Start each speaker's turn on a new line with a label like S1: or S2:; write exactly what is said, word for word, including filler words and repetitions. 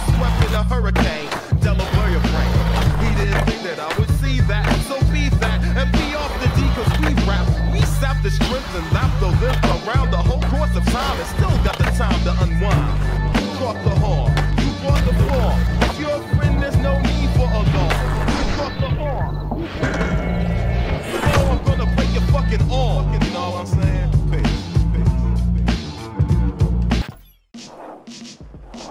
S1: swept in a hurricane. Delaware your brain. He didn't think that I would see that. So be that and be off the D, cause we rap. We sap the strength and lap the lift around the whole course of time and still got the time to unwind. You caught the horn, you brought the form. If you're a friend, there's no need for alarm. You caught the horn. Oh, I'm gonna break your fucking arm. You know what I'm saying? Peace.